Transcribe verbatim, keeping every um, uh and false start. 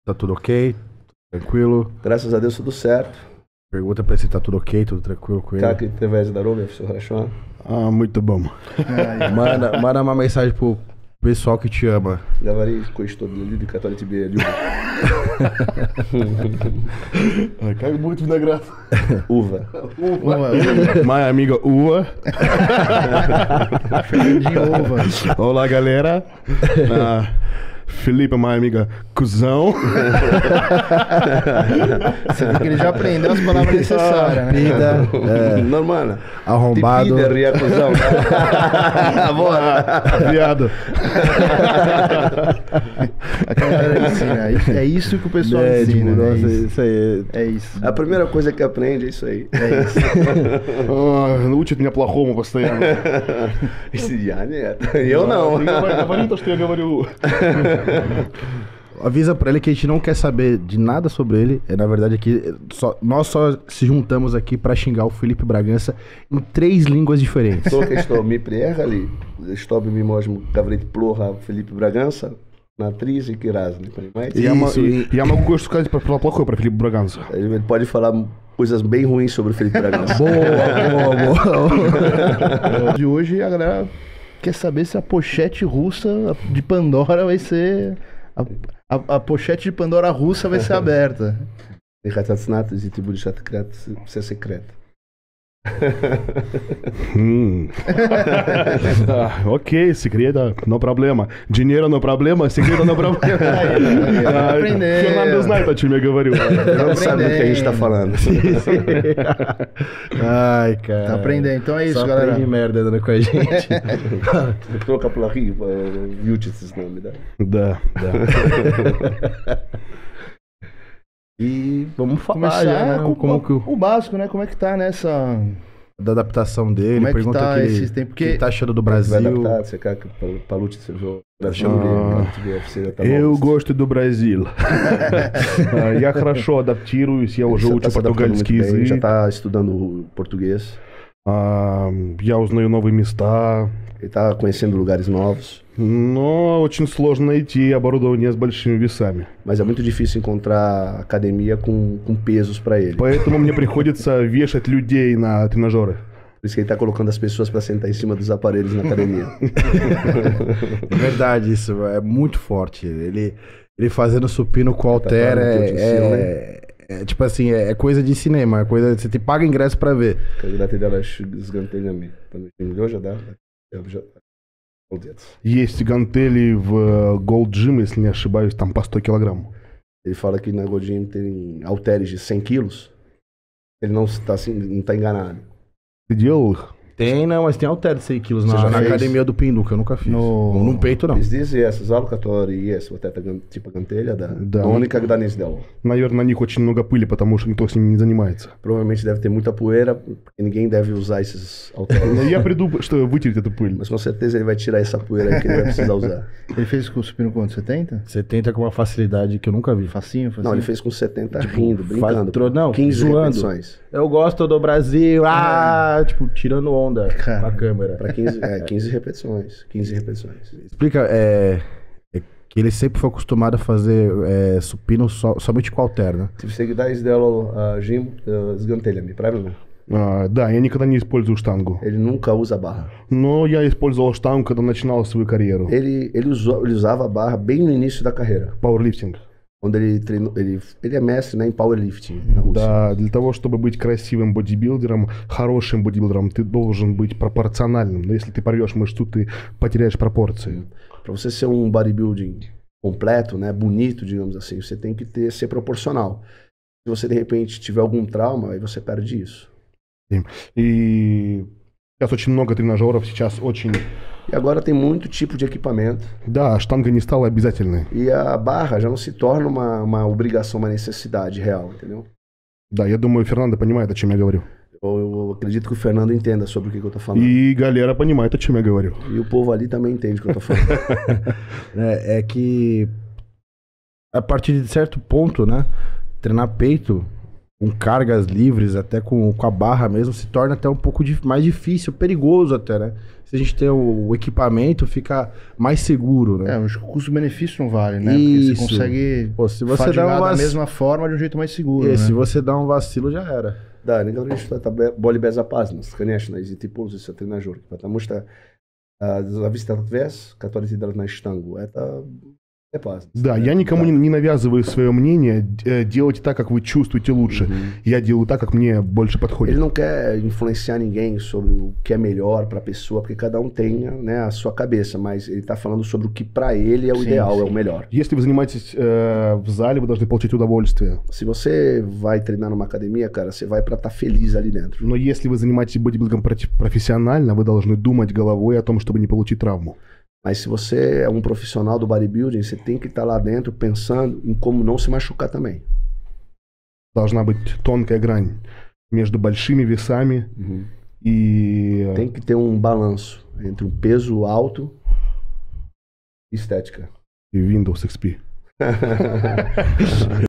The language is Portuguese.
Tá tudo ok? Tranquilo? Graças a Deus, tudo certo. Pergunta pra ele se tá tudo ok, tudo tranquilo com ele. Как тебе здоровье, все хорошо? Ah, muito bom. Manda, manda uma mensagem pro pessoal que te ama. Говори кое-что для людей, которые тебе любят. Как будет виноград? Uva. Uva. Minha amiga Uva. De uva. Olá, galera. Ah, Felipe, minha amiga Cusão. Você vê que ele já aprendeu as palavras necessárias, né? Pida, é, Нормально. arrombado. Te pide, cuzão. Bora. Viado. A galera ensina. É isso que o pessoal É, tipo, ensina. nossa, É isso. isso aí. É isso. A primeira coisa que aprende é isso aí. É isso. Ah, Учит меня плохому постоянно. Já, né? Eu não. Говори то, что я говорю. Avisa pra ele que a gente não quer saber de nada sobre ele. É, na verdade, aqui, só, nós só se juntamos aqui pra xingar o Felipe Bragança em três línguas diferentes. Только что мы приехали, чтобы мы можем говорить плохо Филиппе Браганса на три языки разные, понимаете? Я, мо- Isso, e- я могу кое-что сказать про, про плохое про Филиппа Браганца. Ele pode falar coisas bem ruins sobre o Felipe Bragança. Boa, boa, boa. De hoje a galera quer saber se a pochete russa de Pandora vai ser. A, a, a pochete de Pandora russa vai ser aberta. И хотят знать, если ты будешь открыть все секреты. Hum. Ah, ok, segredo, não problema. Dinheiro não problema, segredo não problema. Aí, Ah, aprendeu. Fernando знает, о чем я говорю. Não sabe do que a gente tá falando. Ai, cara. Tá aprendendo. Então é isso, Só galera. aprende merda andando com a gente. Только плохие учатся с нами, да? Да, да. E vamos falar Começar já, né? com Como que o, o básico, né? Como é que tá nessa. da adaptação dele. Como é que Pergunta tá que ele, esses tempos? o que Porque- ele tá achando do Vai Brasil. adaptar, как получится его Ah, Eu gosto do Brasil. Ah, Я хорошо адаптируюсь, я уже Já учу tá se adaptando muito португальский bem, já язык. tá estudando português, А, Я узнаю новые места. ele tá conhecendo lugares novos, Но очень сложно найти оборудование с большими весами. mas é muito difícil encontrar academia com, com pesos para ele. Por Поэтому мне приходится вешать людей на тренажеры. isso que ele tá colocando as pessoas para sentar em cima dos aparelhos na academia. É verdade, isso é muito forte. Ele, ele fazendo supino com halter Tá, é, eu te ensino, é, é tipo assim, é, é coisa de cinema, é coisa, você te paga ingresso pra ver. Когда ты делаешь с гантелями, там лежа, да, я уже- молодец. Есть гантели в Gold Gym, если не ошибаюсь, там по сто килограмм. Ele fala que na Godin tem halteres de cem quilos, ele não está assim, não tá enganado. Ты делал их? Tem, não, mas tem halter de cem quilos Você na, já na fez? academia do Pinduca, eu nunca fiz. No- No, no peito, não. Здесь есть зал, который есть вот эта ган- типа гантеля, да, Да. но он никогда не сделал. Наверное, на них очень много пыли, потому что никто с ними не занимается. Provavelmente deve ter muita poeira, porque ninguém deve usar esses Но halteres. я приду, что вытереть эту pыль. Mas com certeza ele vai tirar essa poeira aí que ele vai precisar usar. Ele fez com o supino quanto? setenta? Você tenta com uma facilidade que eu nunca vi. Facinho, facinho. Não, ele fez com setenta rindo, faz brincando. tro- não, quinze zoando. repetições. Eu gosto do Brasil, ah, tipo, tirando onda Cara. com a câmera. Pra quinze, é, quinze repetições. quinze repetições. Explica, é, é que ele sempre foi acostumado a fazer é, supino so- somente com halter, né? Ты всегда сделал а, жим э, с гантелями, правильно? А, да, я никогда не использую штангу. Ele nunca usa barra. Но я использовал штангу, когда начинал свою карьеру. Ele, ele, usou, ele usava a barra bem no início da carreira. Пауэрлифтинг. Quando ele treinou, ele, ele é mestre, né, em powerlifting na Rússia. Да, для того, чтобы быть красивым бодибилдером, хорошим бодибилдером, ты должен быть пропорциональным. Но если ты порвешь мышцу, ты потеряешь пропорции. Para você ser um bodybuilding completo, né, bonito, digamos assim, você tem que ter, ser proporcional. Se você de repente tiver algum trauma, aí você perde isso. И сейчас очень много тренажеров, сейчас очень... E agora tem muito tipo de equipamento. Да, штанга не стала обязательной. E a barra já não se torna uma, uma obrigação, uma necessidade real, entendeu? Да, я думаю, Фернандо понимает, о чем я говорю. Eu, eu acredito que o Fernando entenda sobre o que, que eu tô falando. И Галера понимает, о чем я говорю. E o povo ali também entende o que eu tô falando. É, é que a partir de certo ponto, né? Treinar peito com cargas livres, até com, com a barra mesmo, se torna até um pouco dif- mais difícil, perigoso até, né? Se a gente tem o, o equipamento, fica mais seguro, né? É, o custo-benefício não vale, né? Porque Isso. você consegue Pô, se você fadigar dá um da vac- mesma forma de um jeito mais seguro, E né? se você dá um vacilo, já era. Да, не говори, что это бе- более безопасно. Конечно, если ты пользуешься тренажеркой, потому что а, зависит от веса, который ты даешь на штангу, это опасно. Да, я никому не, не навязываю свое мнение. э, Делайте так, как вы чувствуете лучше. Я делаю так, как мне больше Ele подходит. não quer influenciar ninguém sobre o que é melhor para a pessoa, porque cada um tem, né, a sua cabeça, mas ele está falando sobre o que para ele é o Sim, ideal, é sim. o melhor. Если вы занимаетесь э, в зале, вы должны получить удовольствие. Se você vai treinar numa academia, cara, você vai para estar feliz ali dentro. Но если вы занимаетесь бодибилдингом проти- профессионально, вы должны думать головой о том, чтобы не получить травму. Mas se você é um profissional do bodybuilding, você tem que estar lá dentro pensando em como não se machucar também. Должна быть тонкая грань между большими весами и... э, Tem que ter um balanço entre um peso alto e estética. и Windows икс пи.